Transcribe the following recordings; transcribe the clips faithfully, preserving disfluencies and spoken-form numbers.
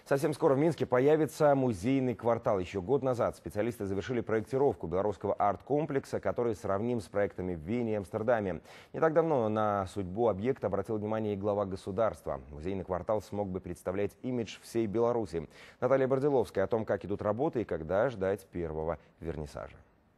Совсем скоро в Минске появится музейный квартал. Еще год назад специалисты завершили проектировку белорусского арт-комплекса, который сравним с проектами в Вене и Амстердаме. Не так давно на судьбу объекта обратил внимание и глава государства. Музейный квартал смог бы представлять имидж всей Беларуси. Наталья Бардиловская о том, как идут работы и когда ждать первого вернисажа.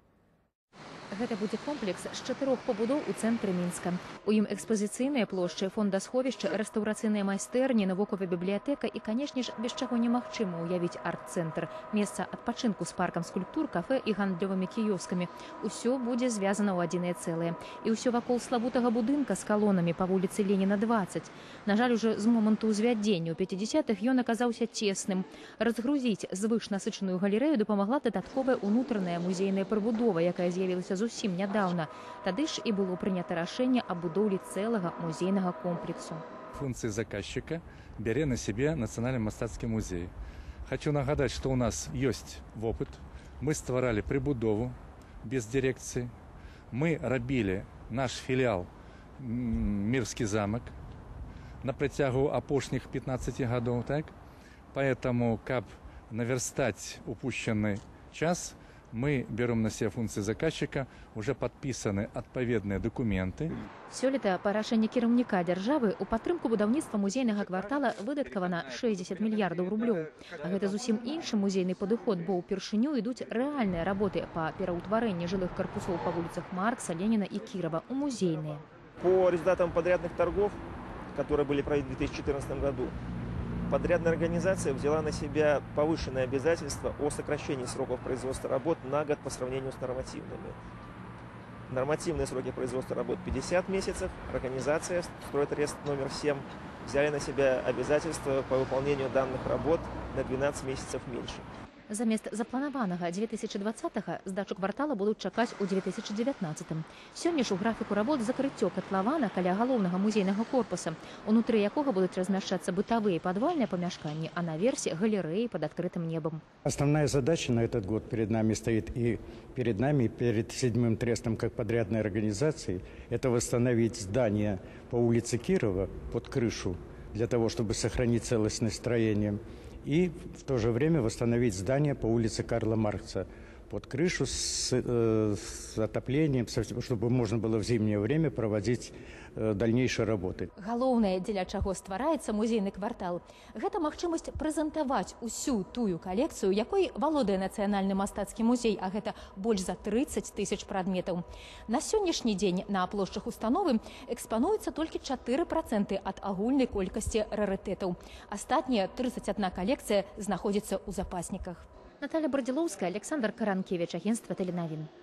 Гэта будзе комплекс з чатырох пабудоў у цэнтры Мінска. У ім экспазіцыйныя плошчы, фондасховішча, рэстаўрацыйныя майстэрні, навуковая бібліятэка і, канешне ж, без чаго немагчыма ўявіць арт-цэнтр. Месца адпачынку з паркам скульптур, кафэ і гандлёвымі кіёскамі. Усё будзе звязана ў адзінае цэлае. І ўсё вакол славутага будынка з калонамі па вуліцы Леніна дваццаць. На жаль, уже з моманту ўзвядзення ў пяцідзесятых ён аказаўся цесным. Разгрузіць звышнасычаную галерэю дапамагла дадатковая ўнутраная музейная прыбудова, якая з'явілася зусім нядаўна. Тады ж і было прынята рашэнне аб будоўлі цэлага музейнага комплексу. Функции заказчика бере на себе Национальный мастацкий музей. Хочу нагадать, что у нас есть опыт. Мы створали прибудову без дирекции. Мы робили наш филиал Мирский замок на протягу апошних пятнадцати годов. Так? Поэтому, как наверстать упущенный час, мы берем на себя функции заказчика, уже подписаны адпаведныя документы. Сёлета па рашэнні кіраўніка дзяржавы у падтрымку будаўніцтва музейнага квартала выдаткавана шэсцьдзесят мільярдаў рублёў. А гэта зусім іншы музейны падыход, бо ўпершыню ідуць рэальныя работы па пераўтварэнні жылых карпусоў па вуліцах Маркса, Ленина и Кирова у музейныя. По результатам подрядных торгов, которые были проведены в две тысячи четырнадцатом году, подрядная организация взяла на себя повышенное обязательство о сокращении сроков производства работ на год по сравнению с нормативными. Нормативные сроки производства работ пятьдесят месяцев. Организация «Стройтрест номер семь» взяли на себя обязательство по выполнению данных работ на двенадцать месяцев меньше. Замест запланаванага две тысячи двадцатага здачу квартала будуць чакаць у две тысячи девятнадцатым. Сёння ж у графіку работ закрыццё катлавана каля галоўнага музейнага корпуса, унутры якога будуць размяшчацца бытавыя падвальныя памяшканні, а наверсе галерэі под открытым небом. Основная задача на этот год перед нами стоит и перед нами, и перед седьмым трестом как подрядной организацией, это восстановить здание по улице Кирова под крышу для того, чтобы сохранить целостность строения. И в то же время восстановить здание по улице Карла Маркса под крышу с, э, с отоплением, чтобы можно было в зимнее время проводить э, дальнейшие работы. Галоўнае, дзеля чаго ствараецца музейны квартал, гэта магчымасць прэзентаваць усю тую калекцыю, якой валодае Нацыянальны мастацкі музей, а гэта больш за трыццаць тысяч прадметаў. На сённяшні дзень на плошчах установы экспануецца толькі чатыры працэнты ад агульнай колькасці рарытэтаў. Астатнія тридцать одна калекцыя знаходзіцца ў запасніках. Наталья Бардиловская, Александр Каранкевич, агентство «Теленовин».